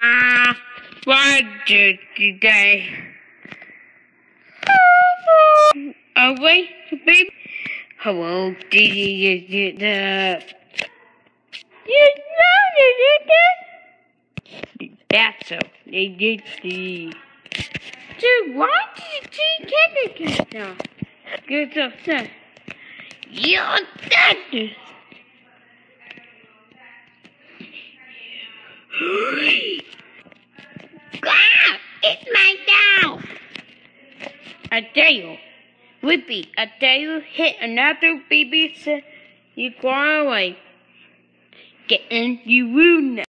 What did today? Oh wait, baby. Hello, did you get the? You know that's so they did the. Dude, why did you take it now? Good stuff. You're dead. God, it's my dog. I tell you, Rigby, I tell you, hit another babysit, you go away. Get in, you rude now.